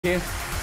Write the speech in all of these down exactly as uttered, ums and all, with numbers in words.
听。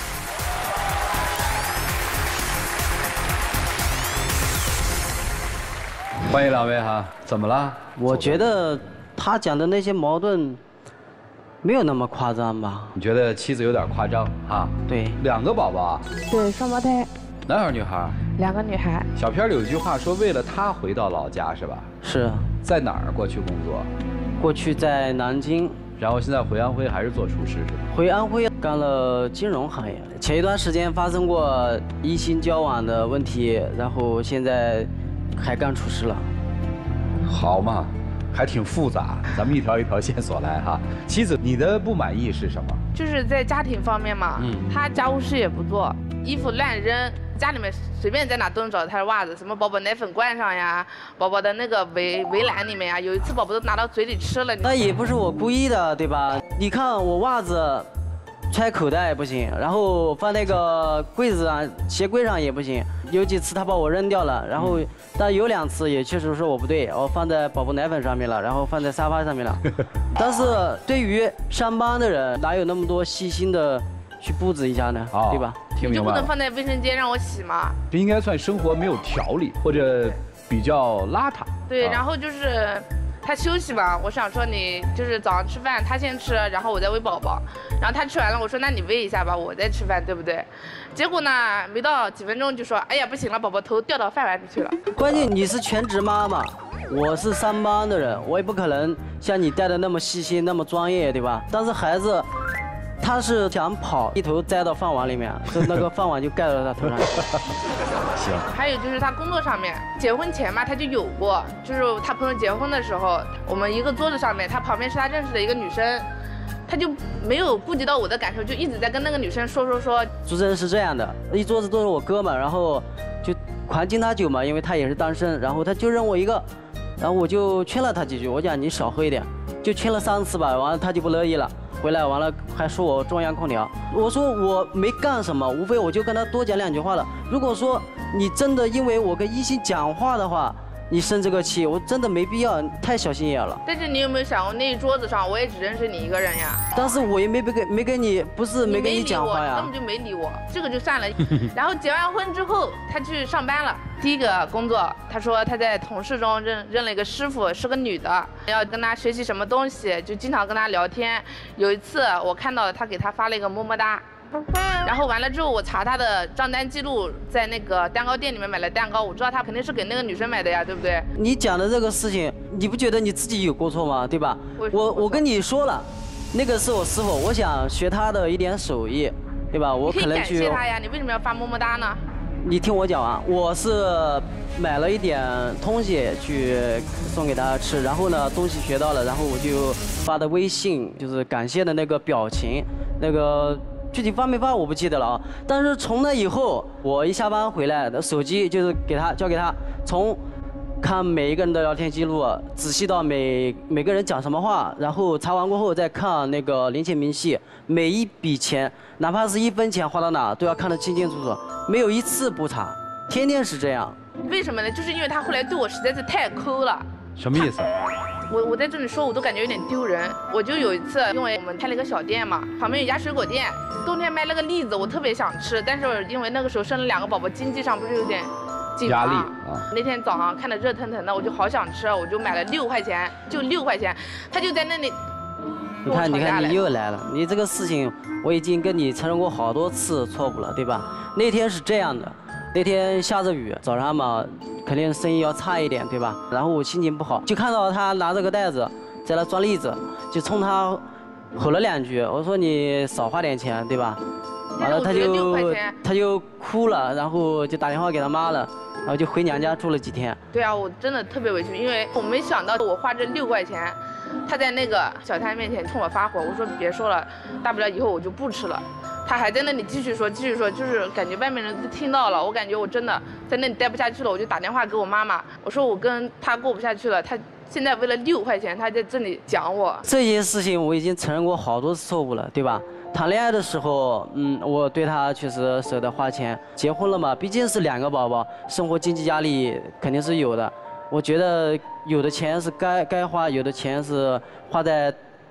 欢迎两位哈，怎么了？ 我觉得他讲的那些矛盾没有那么夸张吧？ 你觉得妻子有点夸张哈？ 对， 两个宝宝啊？ 对，双胞胎。 男孩女孩？ 两个女孩。 小片里有一句话说，为了他回到老家是吧？ 是。 在哪儿过去工作？ 过去在南京。 然后现在回安徽还是做厨师是吧？ 回安徽干了金融行业，前一段时间发生过异性交往的问题，然后现在还干厨师了。 好嘛，还挺复杂，咱们一条一条线索来哈。妻子，你的不满意是什么？ 就是在家庭方面嘛，嗯，他家务事也不做，衣服乱扔。 家里面随便在哪都能找到他的袜子，什么宝宝奶粉罐上呀，宝宝的那个围围栏里面呀，有一次宝宝都拿到嘴里吃了。 那也不是我故意的，对吧？你看我袜子揣口袋也不行，然后放那个柜子上、鞋柜上也不行。有几次他把我扔掉了，然后但有两次也确实是我不对，我放在宝宝奶粉上面了，然后放在沙发上面了。但是对于上班的人，哪有那么多细心的？ 去布置一下呢，哦、对吧？ 听明白了。 就不能放在卫生间让我洗吗？ 这应该算生活没有条理，或者比较邋遢。 对，啊、然后就是他休息嘛，我想说你就是早上吃饭他先吃，然后我再喂宝宝，然后他吃完了，我说那你喂一下吧，我再吃饭，对不对？结果呢，没到几分钟就说，哎呀不行了，宝宝头掉到饭碗里去了。 关键你是全职妈妈。 我是上班的人，我也不可能像你带的那么细心、那么专业，对吧？但是孩子，他是想跑，一头栽到饭碗里面，就那个饭碗就盖到他头上。 行。 还有就是他工作上面，结婚前嘛他就有过，就是他朋友结婚的时候，我们一个桌子上面，他旁边是他认识的一个女生，他就没有顾及到我的感受，就一直在跟那个女生说说说。 主持人是这样的，一桌子都是我哥们，然后就狂敬他酒嘛，因为他也是单身，然后他就认我一个。 然后我就劝了他几句，我讲你少喝一点，就劝了三次吧，完了他就不乐意了，回来完了还说我中央空调，我说我没干什么，无非我就跟他多讲两句话了。如果说你真的因为我跟异性讲话的话，你生这个气，我真的没必要，太小心眼了。 但是你有没有想过，那一桌子上我也只认识你一个人呀？ 但是我也没跟没跟你，不是没跟你讲话呀， 根本就没理我，这个就算了。然后结完婚之后，他去上班了。 第一个工作，他说他在同事中认认了一个师傅，是个女的，要跟他学习什么东西，就经常跟他聊天。有一次我看到他给他发了一个么么哒，然后完了之后我查他的账单记录，在那个蛋糕店里面买了蛋糕，我知道他肯定是给那个女生买的呀，对不对？ 你讲的这个事情，你不觉得你自己有过错吗？对吧？我我跟你说了，那个是我师傅，我想学他的一点手艺，对吧？我可能去。 你可以感谢他呀，你为什么要发么么哒呢？ 你听我讲啊，我是买了一点东西去送给他吃，然后呢，东西学到了，然后我就发的微信，就是感谢的那个表情，那个具体发没发我不记得了啊。但是从那以后，我一下班回来，手机就是给他交给他，从看每一个人的聊天记录，仔细到每每个人讲什么话，然后查完过后再看那个零钱明细，每一笔钱，哪怕是一分钱花到哪，都要看得清清楚楚。 没有一次不查，天天是这样。 为什么呢？就是因为他后来对我实在是太抠了。 什么意思？ 我我在这里说，我都感觉有点丢人。我就有一次，因为我们开了一个小店嘛，旁边有一家水果店，冬天卖了个栗子，我特别想吃，但是因为那个时候生了两个宝宝，经济上不是有点紧张。压力啊。那天早上看着热腾腾的，我就好想吃，我就买了六块钱，就六块钱，他就在那里。 你看，你看，你又来了。你这个事情，我已经跟你承认过好多次错误了，对吧？那天是这样的，那天下着雨，早上嘛，肯定生意要差一点，对吧？然后我心情不好，就看到他拿着个袋子在那装栗子，就冲他吼了两句。我说你少花点钱，对吧？完了他就他就哭了，然后就打电话给他妈了。 然后就回娘家住了几天。 对啊，我真的特别委屈，因为我没想到我花这六块钱，他在那个小摊面前冲我发火。我说别说了，大不了以后我就不吃了。他还在那里继续说，继续说，就是感觉外面人都听到了。我感觉我真的在那里待不下去了，我就打电话给我妈妈，我说我跟他过不下去了，他现在为了六块钱，他在这里讲我。 这件事情我已经承认过好多次错误了，对吧？ 谈恋爱的时候，嗯，我对他确实舍得花钱。结婚了嘛，毕竟是两个宝宝，生活经济压力肯定是有的。我觉得有的钱是该该花，有的钱是花在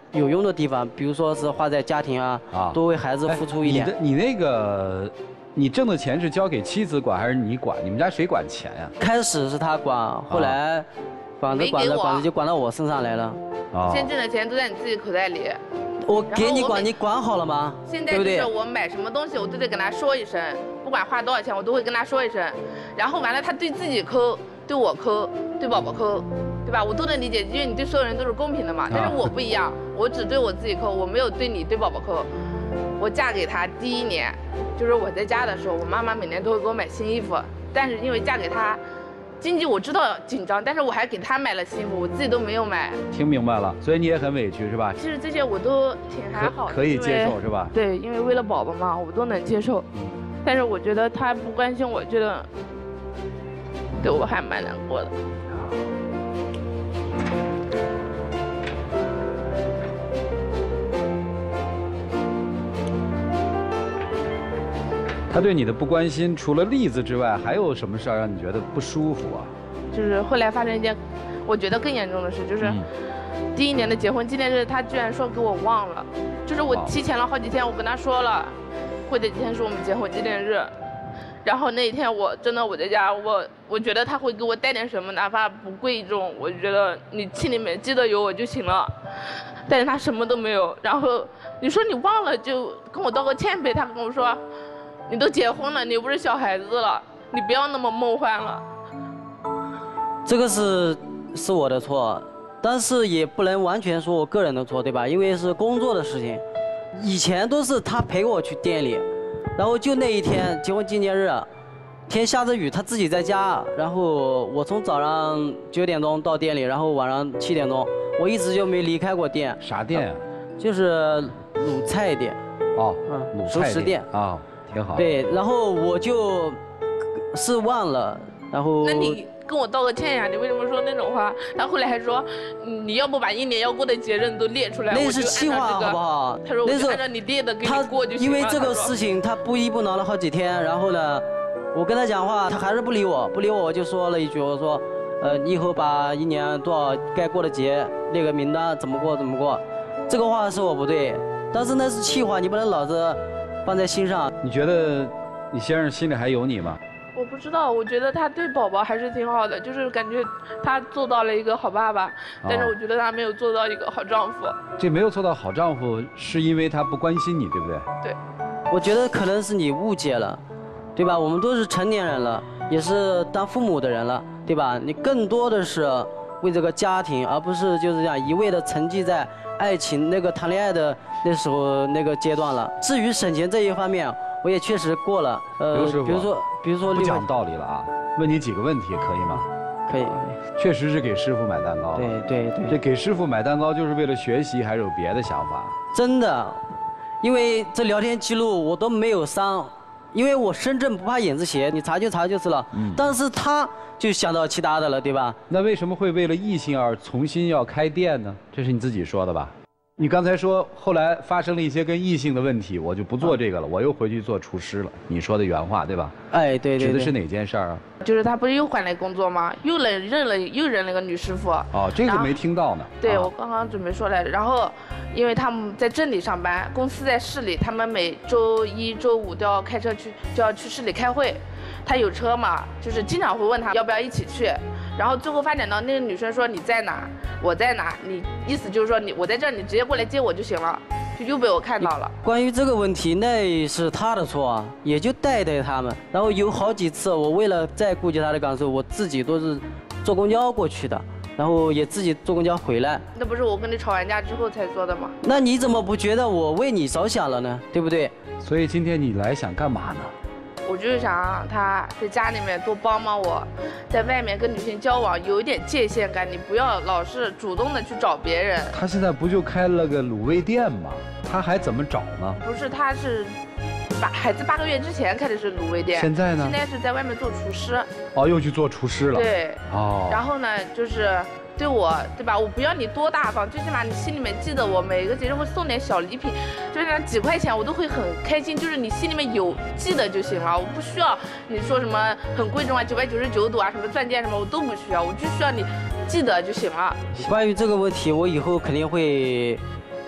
有用的地方，比如说是花在家庭啊，啊多为孩子付出一点。 哎、你的你那个，你挣的钱是交给妻子管还是你管？你们家谁管钱呀、啊？ 开始是他管，后来管着管着管着就管到我身上来了。 啊，现在挣的钱都在你自己口袋里。 我给你管，你管好了吗？ 现在就是我买什么东西，我都得跟他说一声，不管花多少钱，我都会跟他说一声。然后完了，他对自己抠，对我抠，对宝宝抠，对吧？我都能理解，因为你对所有人都是公平的嘛。但是我不一样，我只对我自己抠，我没有对你对宝宝抠。我嫁给他第一年，就是我在家的时候，我妈妈每年都会给我买新衣服，但是因为嫁给他。经济我知道紧张，但是我还给他买了新衣服，我自己都没有买。 听明白了，所以你也很委屈是吧？ 其实这些我都挺还好的， 可以接受是吧？ 对，因为为了宝宝嘛，我都能接受。嗯。但是我觉得他不关心我，觉得对我还蛮难过的。 他对你的不关心，除了栗子之外，还有什么事儿让你觉得不舒服啊？ 就是后来发生一件，我觉得更严重的事，就是第一年的结婚纪念日，他居然说给我忘了。就是我提前了好几天，我跟他说了，过这几天是我们结婚纪念日。然后那一天我真的我在家，我我觉得他会给我带点什么，哪怕不贵重，我觉得你心里面记得有我就行了。但是他什么都没有。然后你说你忘了就跟我道个歉呗，他跟我说。你都结婚了，你又不是小孩子了，你不要那么梦幻了。 这个是是我的错，但是也不能完全说我个人的错，对吧？因为是工作的事情，以前都是他陪我去店里，然后就那一天结婚纪念日，天下着雨，他自己在家，然后我从早上九点钟到店里，然后晚上七点钟，我一直就没离开过店。 啥店啊？ 就是卤菜店。 哦，嗯，卤菜熟食店啊。挺好。 对，然后我就是忘了，然后。 那你跟我道个歉呀！你为什么说那种话？他后来还说，你要不把一年要过的节日都列出来， 那是气话好不好？ 他说我就按照你列的给你过就行了。 因为这个事情他不依不挠了好几天，然后呢，我跟他讲话，他还是不理我，不理我我就说了一句，我说，呃，你以后把一年多少该过的节列个名单，怎么过怎么过。这个话是我不对，但是那是气话，你不能老是。放在心上， 你觉得你先生心里还有你吗？ 我不知道，我觉得他对宝宝还是挺好的，就是感觉他做到了一个好爸爸，哦、但是我觉得他没有做到一个好丈夫。 这没有做到好丈夫，是因为他不关心你，对不对？ 对， 我觉得可能是你误解了，对吧？我们都是成年人了，也是当父母的人了，对吧？你更多的是为这个家庭，而不是就是这样一味的沉寂在爱情那个谈恋爱的那时候那个阶段了。至于省钱这一方面，我也确实过了。呃，比如说，比如说不讲道理了啊，问你几个问题可以吗？ 可以。 确实是给师傅买蛋糕。 对对对。 这给师傅买蛋糕就是为了学习，还是有别的想法？ 真的，因为这聊天记录我都没有删。因为我身正不怕影子斜，你查就查就是了。嗯。但是他就想到其他的了，对吧？ 那为什么会为了异性而重新要开店呢？这是你自己说的吧？你刚才说后来发生了一些跟异性的问题，我就不做这个了，我又回去做厨师了。你说的原话对吧？ 哎，对对。 指的是哪件事儿啊？ 就是他不是又换了工作吗？又认认了又认了个女师傅。 哦，这个没听到呢。 对， 啊、 我刚刚准备说来着。然后，因为他们在镇里上班，公司在市里，他们每周一周五都要开车去，就要去市里开会。他有车嘛，就是经常会问他要不要一起去。然后最后发展到那个女生说你在哪，我在哪，你意思就是说你我在这儿，你直接过来接我就行了。就又被我看到了。 关于这个问题，那是他的错啊，也就带带他们。然后有好几次，我为了再顾及他的感受，我自己都是坐公交过去的，然后也自己坐公交回来。 那不是我跟你吵完架之后才做的吗？ 那你怎么不觉得我为你着想了呢？对不对？ 所以今天你来想干嘛呢？ 我就是想让他在家里面多帮帮我，在外面跟女性交往有一点界限感，你不要老是主动的去找别人。 他现在不就开了个卤味店吗？他还怎么找呢？ 不是，他是八孩子八个月之前开的是卤味店， 现在呢？ 现在是在外面做厨师。 哦，又去做厨师了。 对。 哦。 然后呢，就是对我，对吧？我不要你多大方，最起码你心里面记得我，每个节日会送点小礼品，就是那几块钱我都会很开心，就是你心里面有记得就行了，我不需要你说什么很贵重啊，九百九十九朵啊，什么钻戒什么我都不需要，我就需要你记得就行了。 关于这个问题，我以后肯定会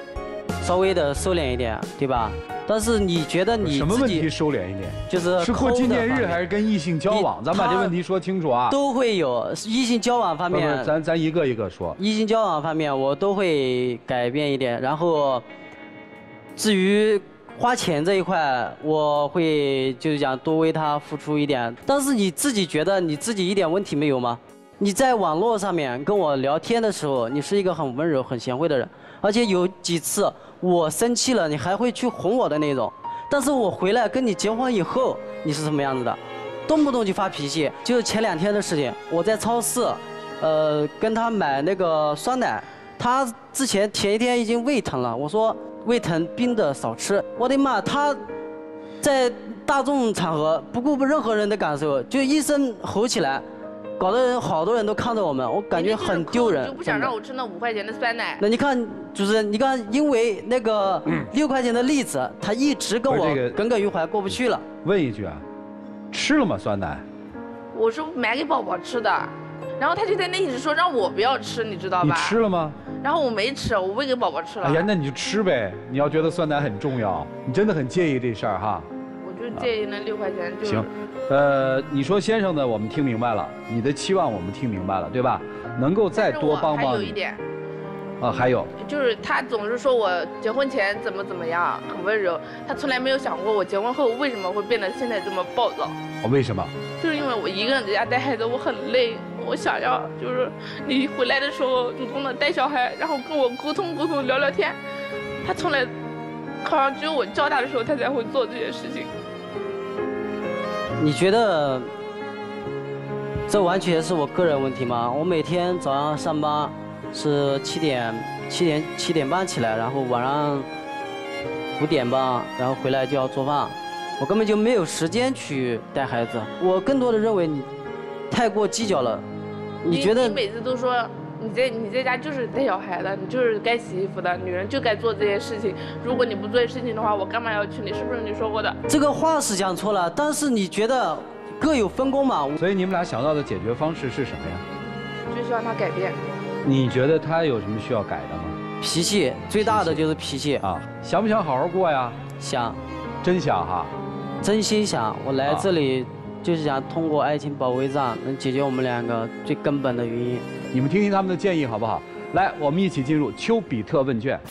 稍微的收敛一点，对吧？但是你觉得你什么问题收敛一点？ 就是是过纪念日还是跟异性交往？咱把这问题说清楚啊。 都会有异性交往方面， 咱咱一个一个说。 异性交往方面我都会改变一点，然后至于花钱这一块，我会就是讲多为他付出一点。但是你自己觉得你自己一点问题没有吗？你在网络上面跟我聊天的时候，你是一个很温柔、很贤惠的人，而且有几次。我生气了，你还会去哄我的那种，但是我回来跟你结婚以后，你是什么样子的？动不动就发脾气。就是前两天的事情，我在超市，呃，跟他买那个酸奶，他之前前一天已经胃疼了，我说胃疼冰的少吃。我的妈，他在大众场合不顾任何人的感受，就一声吼起来。搞得人好多人都看着我们，我感觉很丢人。 就不想让我吃那五块钱的酸奶。 那你看，主持人，你看，因为那个六块钱的例子，他一直跟我耿耿于怀，过不去了。 问一句啊，吃了吗酸奶？ 我是买给宝宝吃的，然后他就在那一直说让我不要吃，你知道吧？ 你吃了吗？ 然后我没吃，我喂给宝宝吃了。 哎呀，那你就吃呗。你要觉得酸奶很重要，你真的很介意这事儿哈。 我就介意那六块钱。 行。呃，你说先生呢，我们听明白了，你的期望我们听明白了，对吧？能够再多帮帮你。 还有一点， 啊，还有， 就是他总是说我结婚前怎么怎么样，很温柔，他从来没有想过我结婚后为什么会变得现在这么暴躁。 哦，为什么？ 就是因为我一个人在家带孩子，我很累，我想要就是你回来的时候主动的带小孩，然后跟我沟通沟通聊聊天，他从来好像只有我叫他的时候，他才会做这件事情。 你觉得这完全是我个人问题吗？我每天早上上班是七点七点七点半起来，然后晚上五点半，然后回来就要做饭，我根本就没有时间去带孩子。我更多的认为你太过计较了。你觉得你每次都说你在你在家就是带小孩的，你就是该洗衣服的，女人就该做这些事情。如果你不做这些事情的话，我干嘛要娶你？是不是你说过的？ 这个话是讲错了，但是你觉得各有分工嘛？ 所以你们俩想到的解决方式是什么呀？ 就希望他改变。 你觉得他有什么需要改的吗？ 脾气，最大的就是脾气啊。想不想好好过呀？ 想， 真想哈， 真心想。我来这里就是想通过爱情保卫战能解决我们两个最根本的原因。 你们听听他们的建议好不好？来，我们一起进入丘比特问卷。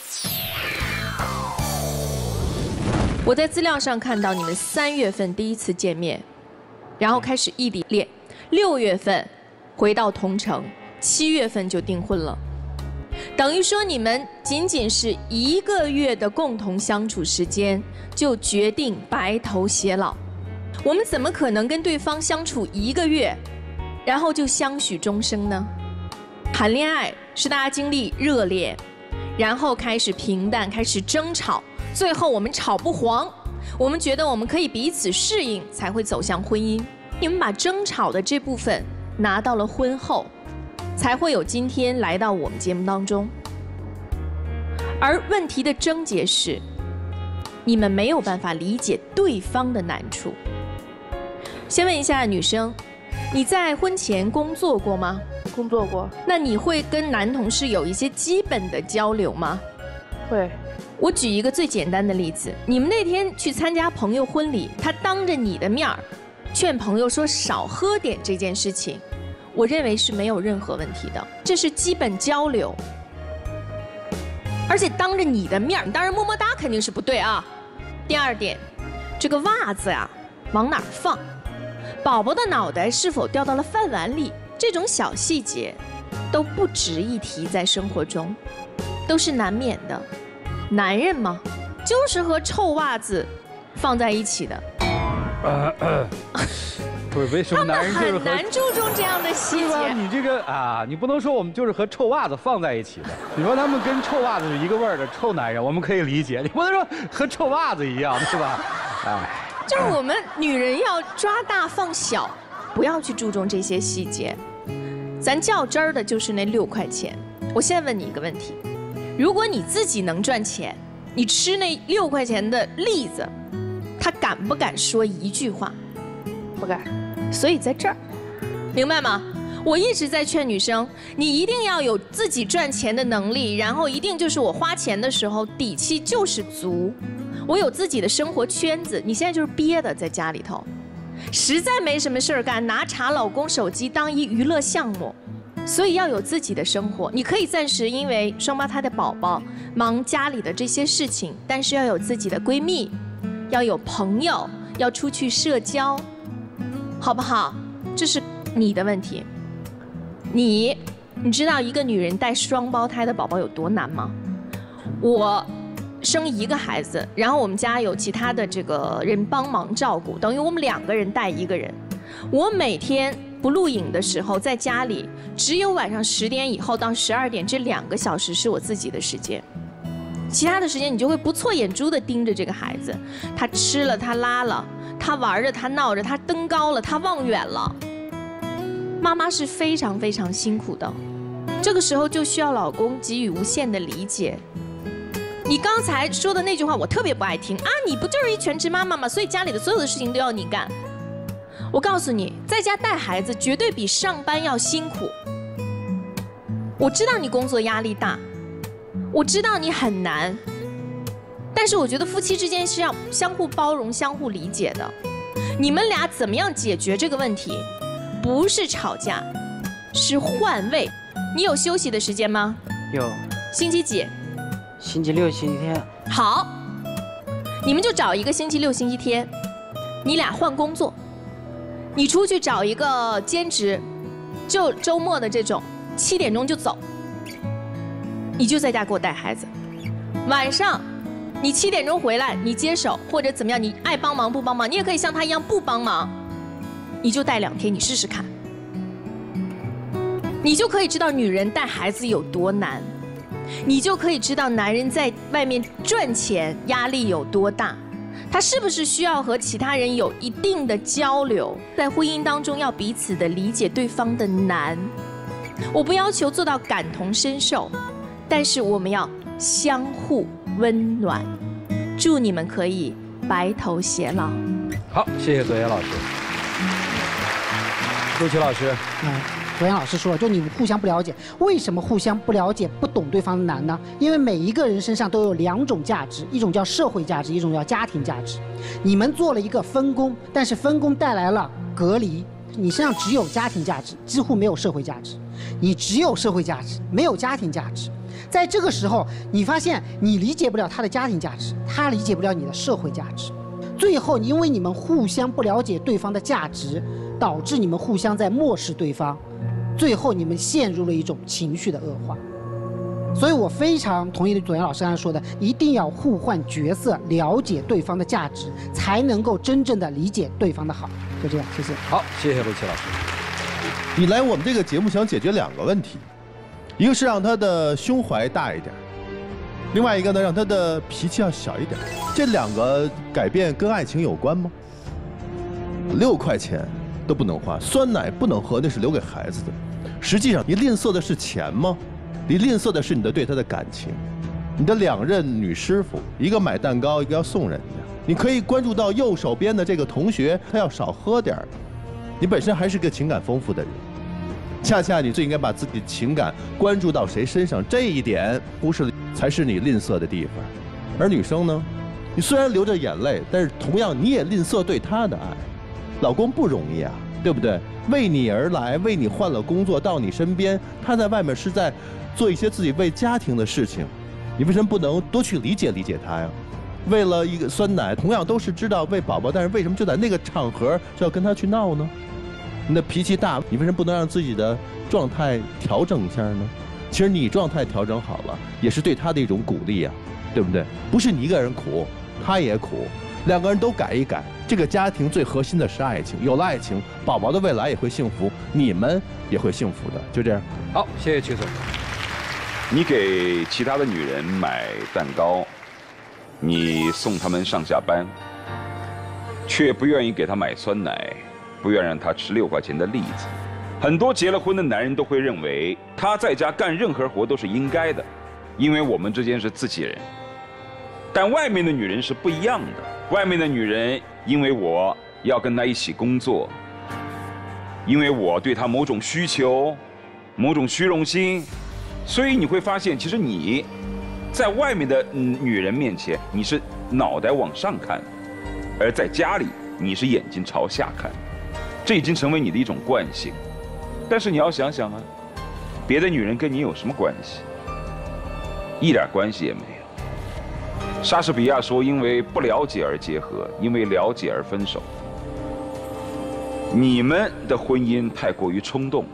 我在资料上看到你们三月份第一次见面，然后开始异地恋，六月份回到同城，七月份就订婚了。等于说你们仅仅是一个月的共同相处时间，就决定白头偕老。我们怎么可能跟对方相处一个月，然后就相许终生呢？谈恋爱是大家经历热恋，然后开始平淡，开始争吵，最后我们吵不黄，我们觉得我们可以彼此适应，才会走向婚姻。你们把争吵的这部分拿到了婚后，才会有今天来到我们节目当中。而问题的症结是，你们没有办法理解对方的难处。先问一下女生，你在婚前工作过吗？ 工作过。 那你会跟男同事有一些基本的交流吗？ 会。 我举一个最简单的例子，你们那天去参加朋友婚礼，他当着你的面儿劝朋友说少喝点这件事情，我认为是没有任何问题的，这是基本交流。而且当着你的面儿，当然么么哒肯定是不对啊。第二点，这个袜子呀往哪儿放，宝宝的脑袋是否掉到了饭碗里，这种小细节都不值一提，在生活中都是难免的。男人嘛，就是和臭袜子放在一起的。 呃呃、不是为什么男人就是和他们很难注重这样的细节。 你这个啊，你不能说我们就是和臭袜子放在一起的。你说他们跟臭袜子是一个味儿的臭男人，我们可以理解。你不能说和臭袜子一样，是吧？哎， 就是我们女人要抓大放小，不要去注重这些细节。咱较真儿的就是那六块钱。我现在问你一个问题：如果你自己能赚钱，你吃那六块钱的栗子，他敢不敢说一句话？ 不敢。 所以在这儿，明白吗？ 我一直在劝女生，你一定要有自己赚钱的能力，然后一定就是我花钱的时候底气就是足，我有自己的生活圈子。你现在就是憋的在家里头，实在没什么事儿干，拿查老公手机当一娱乐项目，所以要有自己的生活。你可以暂时因为双胞胎的宝宝忙家里的这些事情，但是要有自己的闺蜜，要有朋友，要出去社交，好不好？这是你的问题。你，你知道一个女人带双胞胎的宝宝有多难吗？我生一个孩子，然后我们家有其他的这个人帮忙照顾，等于我们两个人带一个人。我每天不录影的时候，在家里只有晚上十点以后到十二点这两个小时是我自己的时间，其他的时间你就会不错眼珠的盯着这个孩子，他吃了，他拉了，他玩着，他闹着，他登高了，他望远了。妈妈是非常非常辛苦的，这个时候就需要老公给予无限的理解。你刚才说的那句话我特别不爱听啊！你不就是一全职妈妈吗？所以家里的所有的事情都要你干。我告诉你，在家带孩子绝对比上班要辛苦。我知道你工作压力大，我知道你很难，但是我觉得夫妻之间是要相互包容、相互理解的。你们俩怎么样解决这个问题？不是吵架，是换位。你有休息的时间吗？ 有。 星期几？ 星期六、星期天。 好，你们就找一个星期六、星期天，你俩换工作。你出去找一个兼职，就周末的这种，七点钟就走。你就在家给我带孩子。晚上，你七点钟回来，你接手或者怎么样，你爱帮忙不帮忙，你也可以像他一样不帮忙。你就带两天，你试试看，你就可以知道女人带孩子有多难，你就可以知道男人在外面赚钱压力有多大，他是不是需要和其他人有一定的交流，在婚姻当中要彼此的理解对方的难。我不要求做到感同身受，但是我们要相互温暖。祝你们可以白头偕老。 好，谢谢左岩老师。陆琪老师， 嗯，左岩老师说了，就你们互相不了解，为什么互相不了解、不懂对方的难呢？因为每一个人身上都有两种价值，一种叫社会价值，一种叫家庭价值。你们做了一个分工，但是分工带来了隔离。你身上只有家庭价值，几乎没有社会价值；你只有社会价值，没有家庭价值。在这个时候，你发现你理解不了他的家庭价值，他理解不了你的社会价值。最后，因为你们互相不了解对方的价值，导致你们互相在漠视对方，最后你们陷入了一种情绪的恶化。所以我非常同意左岩老师刚才说的，一定要互换角色，了解对方的价值，才能够真正的理解对方的好。就这样，谢谢。 好，谢谢陆琪老师。 你来我们这个节目想解决两个问题，一个是让他的胸怀大一点，另外一个呢让他的脾气要小一点。这两个改变跟爱情有关吗？六块钱都不能花，酸奶不能喝，那是留给孩子的。实际上，你吝啬的是钱吗？你吝啬的是你的对他的感情。你的两任女师傅，一个买蛋糕，一个要送人家。你可以关注到右手边的这个同学，他要少喝点儿。你本身还是个情感丰富的人，恰恰你最应该把自己的情感关注到谁身上，这一点不是才是你吝啬的地方。而女生呢，你虽然流着眼泪，但是同样你也吝啬对她的爱。老公不容易啊，对不对？为你而来，为你换了工作到你身边，他在外面是在做一些自己为家庭的事情，你为什么不能多去理解理解他呀？为了一个酸奶，同样都是知道为宝宝，但是为什么就在那个场合就要跟他去闹呢？你的脾气大，你为什么不能让自己的状态调整一下呢？其实你状态调整好了，也是对他的一种鼓励啊，对不对？不是你一个人苦，他也苦，两个人都改一改。这个家庭最核心的是爱情，有了爱情，宝宝的未来也会幸福，你们也会幸福的。就这样。 好，谢谢曲总。 你给其他的女人买蛋糕，你送她们上下班，却不愿意给她买酸奶，不愿让她吃六块钱的栗子。很多结了婚的男人都会认为，他在家干任何活都是应该的，因为我们之间是自己人。但外面的女人是不一样的，外面的女人因为我要跟她一起工作， 因为我对他某种需求、某种虚荣心，所以你会发现，其实你在外面的女人面前，你是脑袋往上看，而在家里你是眼睛朝下看，这已经成为你的一种惯性。但是你要想想啊，别的女人跟你有什么关系？一点关系也没有。莎士比亚说：“因为不了解而结合，因为了解而分手。”你们的婚姻太过于冲动，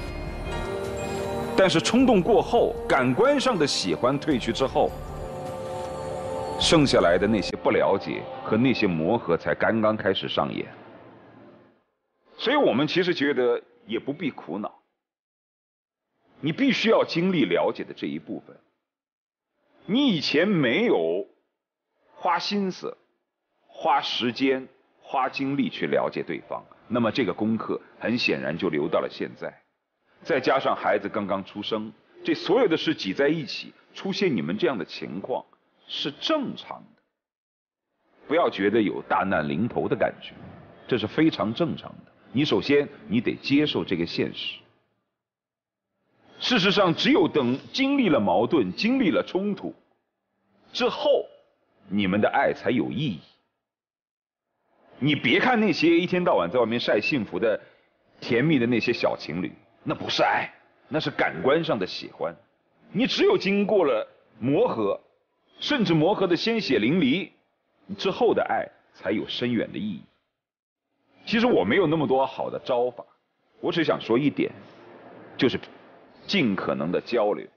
但是冲动过后，感官上的喜欢褪去之后，剩下来的那些不了解和那些磨合才刚刚开始上演。所以我们其实觉得也不必苦恼，你必须要经历了解的这一部分。你以前没有花心思、花时间、花精力去了解对方，那么这个功课很显然就留到了现在。再加上孩子刚刚出生，这所有的事挤在一起，出现你们这样的情况是正常的。不要觉得有大难临头的感觉，这是非常正常的。你首先你得接受这个现实。事实上，只有等经历了矛盾、经历了冲突之后，你们的爱才有意义。你别看那些一天到晚在外面晒幸福的、甜蜜的那些小情侣，那不是爱，那是感官上的喜欢。你只有经过了磨合，甚至磨合的鲜血淋漓之后的爱，才有深远的意义。其实我没有那么多好的招法，我只想说一点，就是尽可能的交流。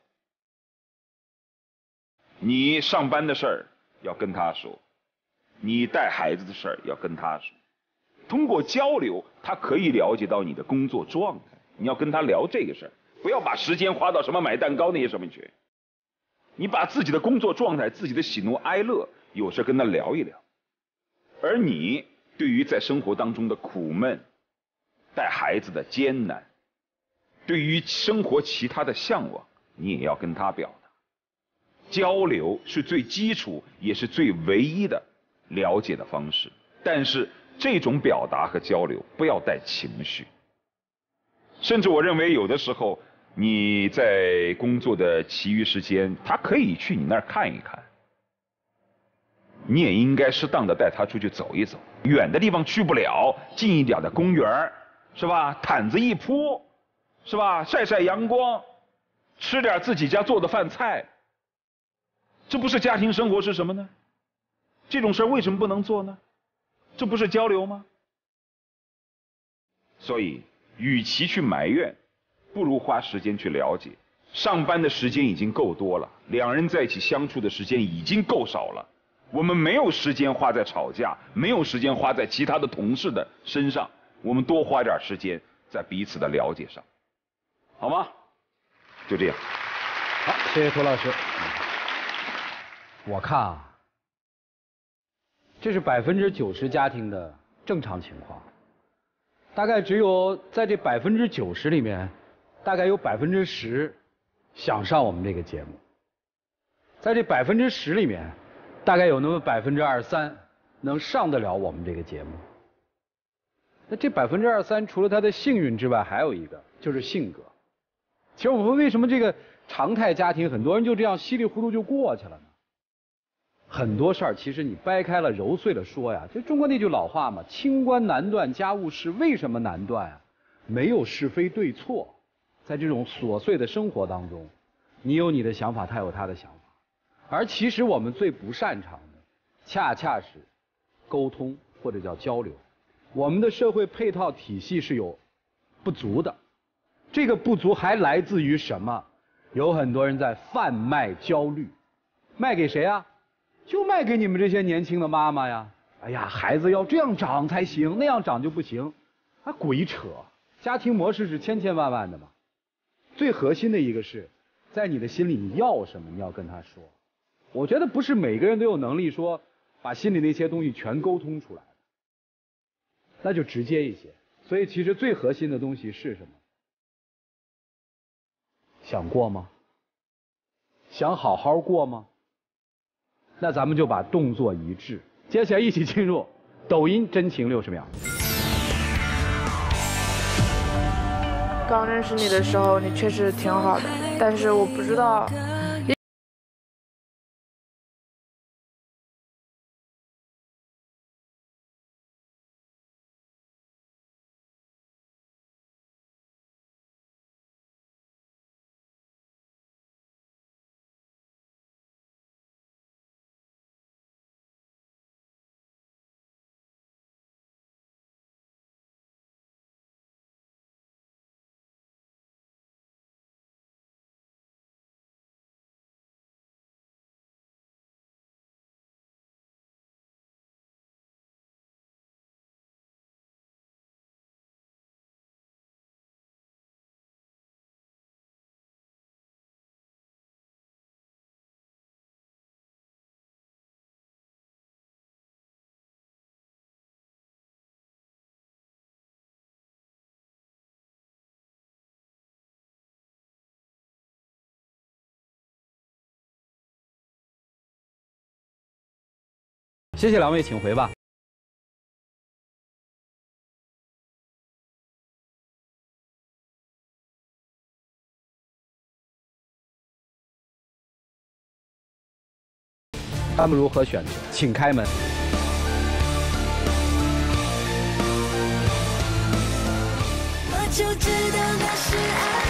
你上班的事儿要跟他说，你带孩子的事儿要跟他说。通过交流，他可以了解到你的工作状态。你要跟他聊这个事儿，不要把时间花到什么买蛋糕那些上面去。你把自己的工作状态、自己的喜怒哀乐，有事跟他聊一聊。而你对于在生活当中的苦闷、带孩子的艰难，对于生活其他的向往，你也要跟他表达。交流是最基础也是最唯一的了解的方式，但是这种表达和交流不要带情绪。甚至我认为有的时候你在工作的其余时间，他可以去你那儿看一看，你也应该适当的带他出去走一走，远的地方去不了，近一点的公园，是吧？毯子一铺，是吧？晒晒阳光，吃点自己家做的饭菜，这不是家庭生活是什么呢？这种事为什么不能做呢？这不是交流吗？所以与其去埋怨，不如花时间去了解。上班的时间已经够多了，两人在一起相处的时间已经够少了，我们没有时间花在吵架，没有时间花在其他的同事的身上，我们多花点时间在彼此的了解上，好吗？就这样。 好，谢谢涂老师。我看啊，这是百分之九十家庭的正常情况，大概只有在这百分之九十里面，大概有百分之十想上我们这个节目，在这百分之十里面，大概有那么百分之二三能上得了我们这个节目。那这百分之二三除了他的幸运之外，还有一个就是性格。其实我们为什么这个常态家庭很多人就这样稀里糊涂就过去了呢？很多事儿其实你掰开了揉碎了说呀，就中国那句老话嘛，清官难断家务事。为什么难断啊？没有是非对错，在这种琐碎的生活当中，你有你的想法，他有他的想法，而其实我们最不擅长的恰恰是沟通或者叫交流。我们的社会配套体系是有不足的，这个不足还来自于什么？有很多人在贩卖焦虑，卖给谁啊？就卖给你们这些年轻的妈妈呀！哎呀，孩子要这样长才行，那样长就不行，啊，鬼扯！家庭模式是千千万万的嘛。最核心的一个是，在你的心里你要什么，你要跟他说。我觉得不是每个人都有能力说把心里那些东西全沟通出来，那就直接一些。所以其实最核心的东西是什么？想过吗？想好好过吗？那咱们就把动作一致，接下来一起进入抖音真情六十秒。 刚认识你的时候，你确实挺好的，但是我不知道。 谢谢两位，请回吧。他们如何选择？请开门。 我就知道那是爱。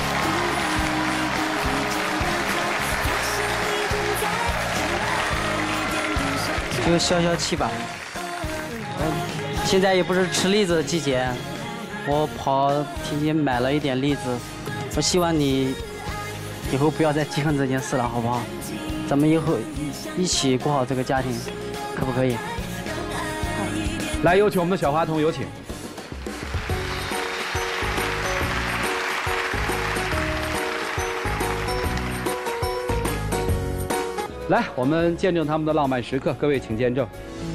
就消消气吧。嗯，现在也不是吃栗子的季节，我跑提前买了一点栗子。我希望你以后不要再记恨这件事了，好不好？咱们以后一起过好这个家庭，可不可以？ 来，有请我们的小花童，有请。来，我们见证他们的浪漫时刻，各位请见证。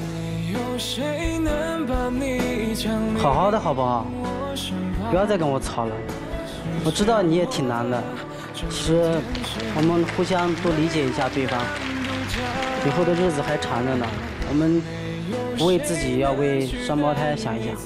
好好的好不好？不要再跟我吵了。我知道你也挺难的，其实我们互相多理解一下对方。以后的日子还长着呢，我们不为自己，要为双胞胎想一想。